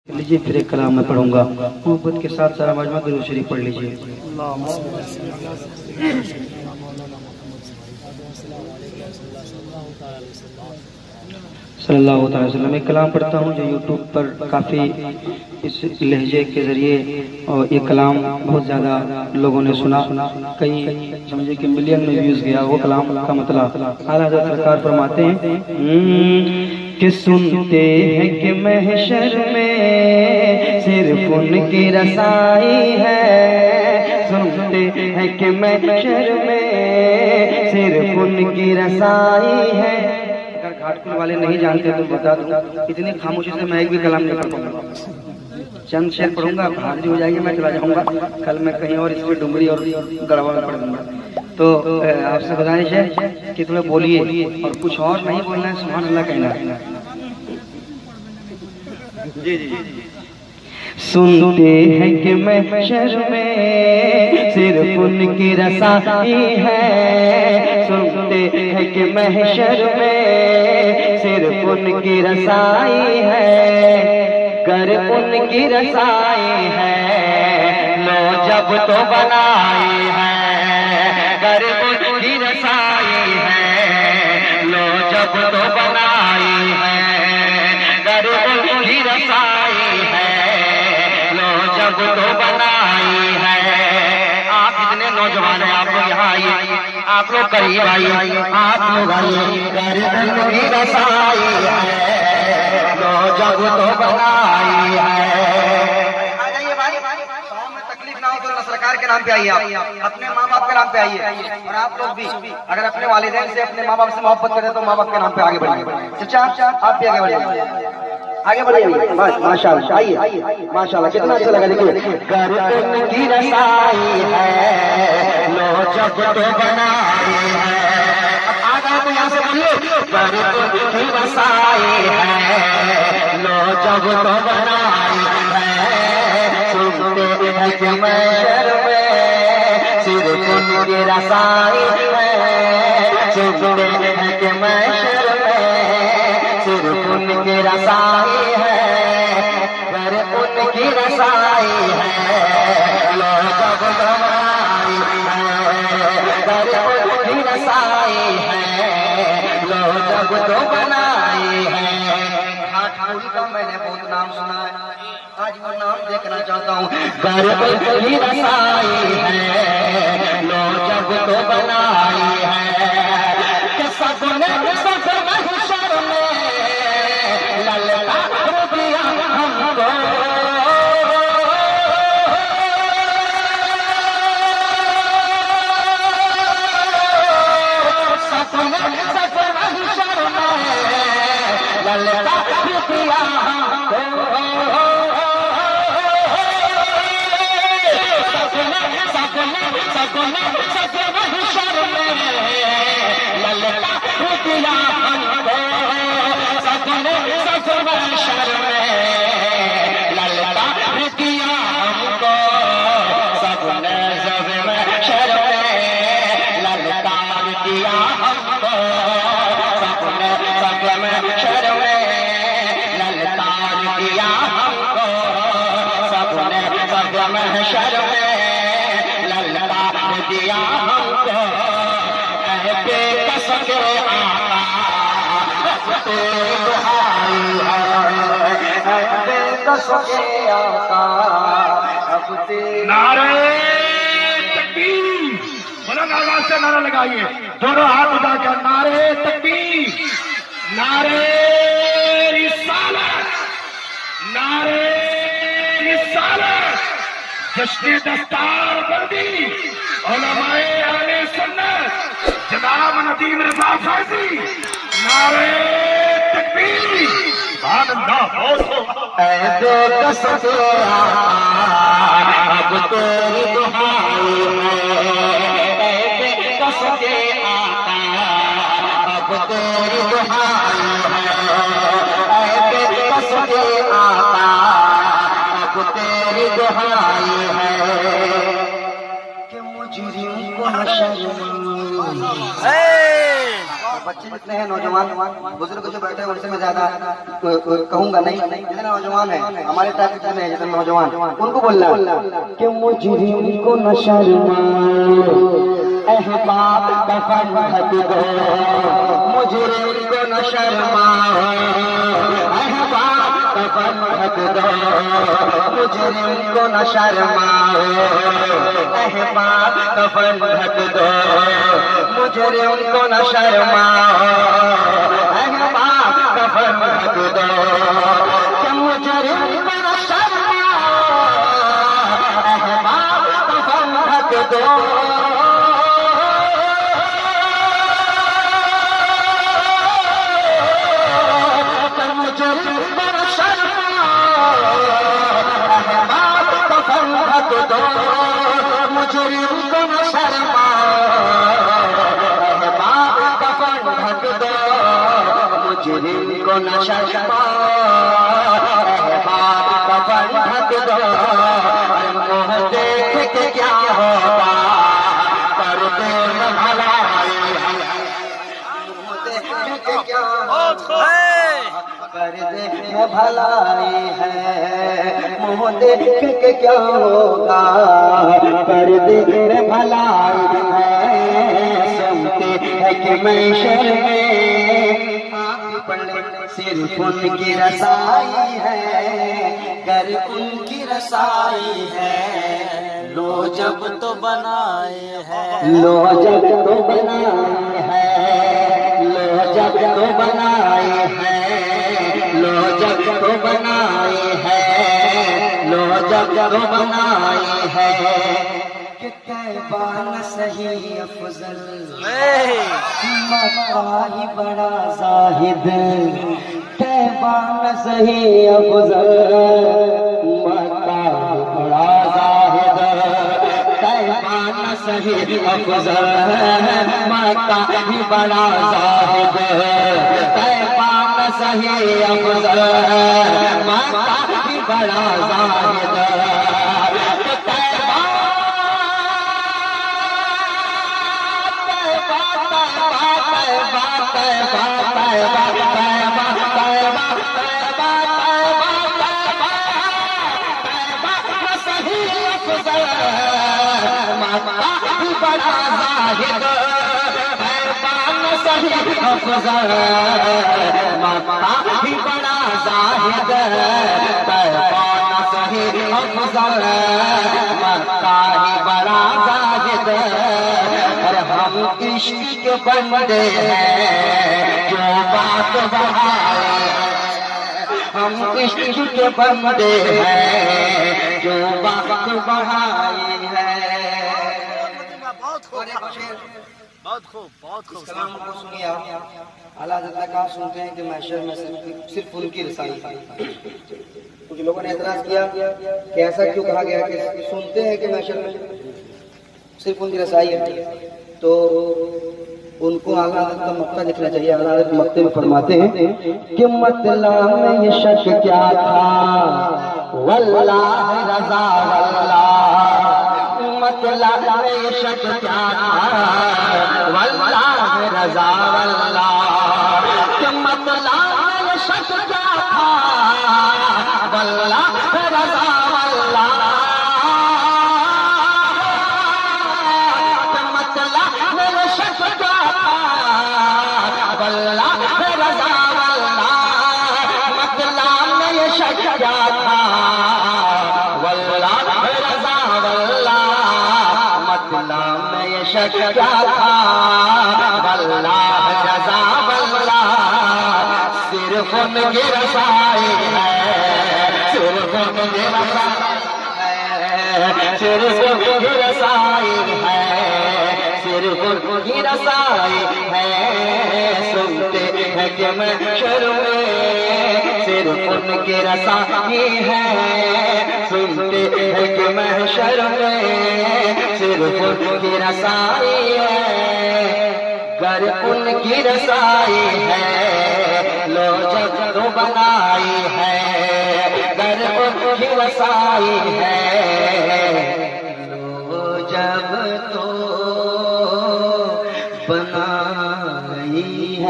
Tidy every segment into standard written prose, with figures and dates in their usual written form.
लीजिए फिर एक कलाम मैं पढ़ूंगा। मोहब्बत के साथ सारा मजमा दुरूद शरीफ पढ़ लीजिए। सल्लल्लाहु अलैहि वसल्लम। एक कलाम पढ़ता हूँ जो यूट्यूब पर काफ़ी इस लहजे के ज़रिए और ये कलाम बहुत ज़्यादा लोगों ने सुना, कई समझे कि मिलियन में व्यूज़ गया वो कलाम का मतलब। आला हज़रत सरकार फरमाते हैं कि सुनते हैं कि महशर में सिर्फ उनकी रसाई है, सुनते हैं कि महशर में सिर्फ उनकी रसाई है। अगर घाटकुल वाले नहीं जानते तो बता दूं, इतनी खामोशी से मैं एक भी कलाम नहीं पढ़ पाऊंगा। चंद शेर पढ़ूंगा, भारी हो जाएगी, मैं चला जाऊंगा। कल मैं कहीं और इसमें डुंगरी और गढ़वा में पढ़ूंगा। तो आपसे गुजारिश है कि थोड़ा बोलिए और कुछ और नहीं बोलना है, सुभान अल्लाह कहना है। जी जी जी। सुनते हैं कि महशर में सिर्फ उनकी रसाई है, सुनते हैं कि महशर में सिर्फ उनकी रसाई है। कर उनकी रसाई है लो जब तो बनाई है, कर उनकी रसाई है लो जब तो बनाई है, कर उनकी रसाई है जब तो बनाई है। आप इतने नौजवान हैं, आप लोग यहाँ आइए, आप लोग करीब आइए, आप लोग आइए। कर की रसाई है लो जब तो बनाई है। आ जाइए भाई, गाँव में तकलीफ ना हो तो सरकार के नाम पे आइए, आप अपने माँ बाप के नाम पे आइए। और आप लोग भी अगर अपने वालिदैन से अपने माँ बाप से मोहब्बत करें तो माँ बाप के नाम पे आगे बढ़िए। चाचा आप भी आगे बढ़िए, आगे बढ़िए। माशाल्लाह, आइए माशाल्लाह, कितना अच्छा लगा। देखिए कर उनकी रसाई है लो जब तो बनाई है। आ गए तो यहाँ से बोलिए, कर उनकी रसाई है लो जब तो बनाई है। सुनते हैं कि महशर में सिर्फ उनकी रसाई है, सुनते हैं कि महशर सिर्फ उनकी रसाई है, कर उनकी रसाई है लो जब तो बनाई है, कर उनकी रसाई है लो जब तो बनाई है। घाटकुल का मैंने बहुत नाम सुना है, आज वो नाम देखना चाहता हूँ। कर उनकी रसाई है लो जब तो बनाई है, कि सबने नारे तकबीर, बुलंद आवाज से नारा लगाइए, दोनों हाथ उठाकर नारे तकबीर, नारे रिसालत, नारे रिसालत। जश्न दस्तार बंदी उलमाए अहले सुन्नत जनाब नदीम रज़ा फैज़ी, नारे तकबीर। बेकस के अब तेरी दुहाई है, बेकस के आका अब तेरी दुहाई है, बेकस के आका अब तेरी दुहाई है। कि मुजरिम को न शर्म बच्चे जितने हैं नौजवान बुजुर्ग जो बैठे हैं उनसे मैं ज्यादा कहूंगा नहीं, जितने नौजवान है हमारे टाइप के जितने हैं, जितने नौजवान उनको बोलना कि मुजरिम को न शर्माओ, अहबाब दफन ढक दो, मुजरिम को न शर्माओ, अहबाब दफन ढक दो, मुजरिम को न शर्माओ, अहबाब दफन ढक दो, मुजरिम को न शर्माओ, अहबाब दफन ढक दो, कि मुजरिम को न शर्माओ, अहबाब दफन ढक दो, मुजरिम को न शर्माओ, अहबाब दफन ढक दो, मुजरिम को न शर्माओ, अहबाब दफन ढक दो, मुँह देख के क्या होगा पर्दे में भलाई है, मुँह देख के क्या पर्दे में भलाई है, मुँह देख के क्या होगा पर्दे में भलाई है, सुनते हैं कि महशर में सिर्फ उनकी रसाई है, कर उनकी रसाई है, लो जब तो बनाए हैं, लो जब तो बनाए हैं, लो जब तो बनाए हैं, लो जब तो बनाए हैं, लो जब तो बनाए हैं, कि तैबा न सही अफजल मक्का ही बड़ा जाहिद, तैबा न सही अफजल मक्का ही बड़ा जाहिद, तैबा न सही अफजल मक्का ही बड़ा जाहिद, तैबा न सही अफजल मक्का ही बड़ा जाहिद, बड़ा जाहिद, सही अफजल मक्का ही बड़ा जाहिद, सही अफजल मक्का ही बड़ा जाहिद, हम इश्क के बंदे हैं जो बात बढ़ाए, हम इश्क के बंदे हैं जो बात बढ़ाए हैं। बहुत खूब कलाम को सुनिए आप। आला हज़रत का सुनते हैं कि महशर में सिर्फ उनकी रसाई। कुछ लोगों ने एतराज किया कि ऐसा क्यों कहा गया कि सुनते हैं कि महशर में सिर्फ उनकी रसाई है, तो उनको आला हज़रत का मक्ता लिखना चाहिए। आला हज़रत मक्ते में फरमाते हैं कि मतलब में ये शक क्या था, वल्लाह रज़ा वल्लाह, मतलब में ये शक क्या था, वल्लाह रज़ा वल्लाह, कि मतलब में ये शक क्या था, वल्लाह रज़ा वल्लाह, कि मतलब में ये शक क्या था, वल्लाह रज़ा वल्लाह, मतलब में ये शक क्या था, वल्लाह रज़ा वल्लाह, मतलब में ये शक क्या था, वल्लाह रज़ा वल्लाह, सिर्फ उनकी रसाई है, सिर्फ उनकी रसाई है, सिर्फ उनकी रसाई है, सिर्फ उनकी रसाई है। सुनते हैं कि महशर में सिर्फ उनकी रसाई है, सुनते हैं कि महशर में सिर्फ उनकी रसाई है, गर उनकी रसाई है, लो जब तो बनाई है, गर उनकी रसाई है, लो जब तो बनाई है।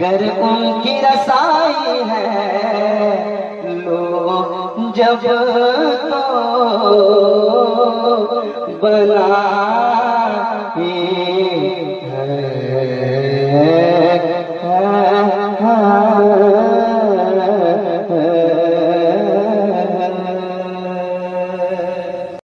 घर उनकी रसाई है, लो जब तो बना